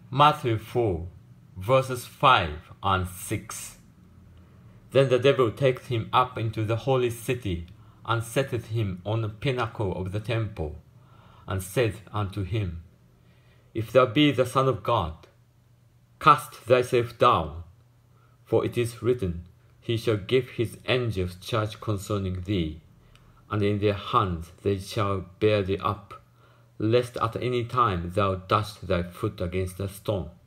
Matthew 4, verses 5 and 6. Then the devil taketh him up into the holy city, and setteth him on the pinnacle of the temple, and saith unto him, If thou be the Son of God, cast thyself down, for it is written, He shall give his angels charge concerning thee, and in their hands they shall bear thee up, lest at any time thou dash thy foot against a stone.